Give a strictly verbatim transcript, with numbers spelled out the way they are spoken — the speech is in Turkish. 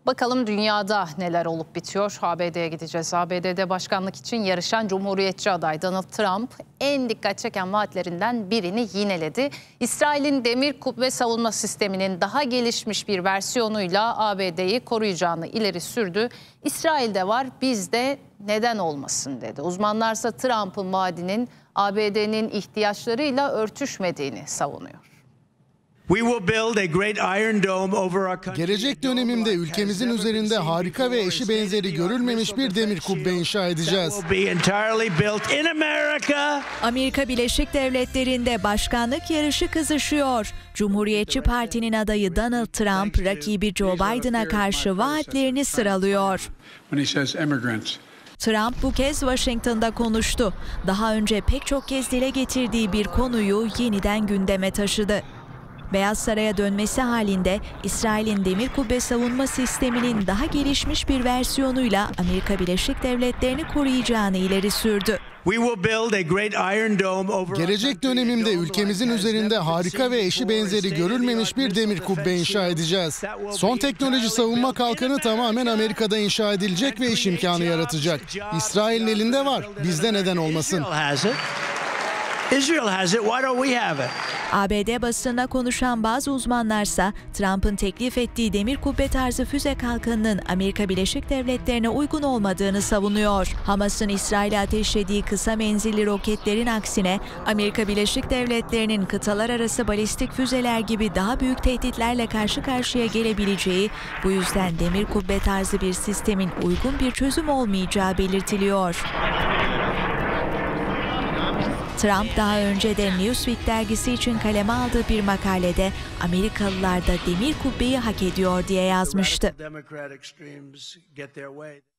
Bakalım dünyada neler olup bitiyor. A B D'ye gideceğiz. A B D'de başkanlık için yarışan Cumhuriyetçi aday Donald Trump en dikkat çeken vaatlerinden birini yineledi. İsrail'in demir kubbe savunma sisteminin daha gelişmiş bir versiyonuyla A B D'yi koruyacağını ileri sürdü. İsrail'de var, bizde neden olmasın dedi. Uzmanlarsa Trump'ın vaadinin A B D'nin ihtiyaçlarıyla örtüşmediğini savunuyor. Gelecek dönemimde ülkemizin üzerinde harika ve eşi benzeri görülmemiş bir demir kubbe inşa edeceğiz. Amerika Birleşik Devletleri'nde başkanlık yarışı kızışıyor. Cumhuriyetçi Parti'nin adayı Donald Trump, rakibi Joe Biden'a karşı vaatlerini sıralıyor. Trump bu kez Washington'da konuştu. Daha önce pek çok kez dile getirdiği bir konuyu yeniden gündeme taşıdı. Beyaz Saray'a dönmesi halinde İsrail'in demir kubbe savunma sisteminin daha gelişmiş bir versiyonuyla Amerika Birleşik Devletleri'ni koruyacağını ileri sürdü. Gelecek dönemimde ülkemizin üzerinde harika ve eşi benzeri görülmemiş bir demir kubbe inşa edeceğiz. Son teknoloji savunma kalkanı tamamen Amerika'da inşa edilecek ve iş imkanı yaratacak. İsrail'in elinde var, bizde neden olmasın? A B D basınına konuşan bazı uzmanlarsa Trump'ın teklif ettiği demir kubbe tarzı füze kalkanının Amerika Birleşik Devletleri'ne uygun olmadığını savunuyor. Hamas'ın İsrail'e ateşlediği kısa menzilli roketlerin aksine Amerika Birleşik Devletleri'nin kıtalar arası balistik füzeler gibi daha büyük tehditlerle karşı karşıya gelebileceği, bu yüzden demir kubbe tarzı bir sistemin uygun bir çözüm olmayacağı belirtiliyor. Trump daha önce de Newsweek dergisi için kaleme aldığı bir makalede Amerikalılar da demir kubbeyi hak ediyor diye yazmıştı.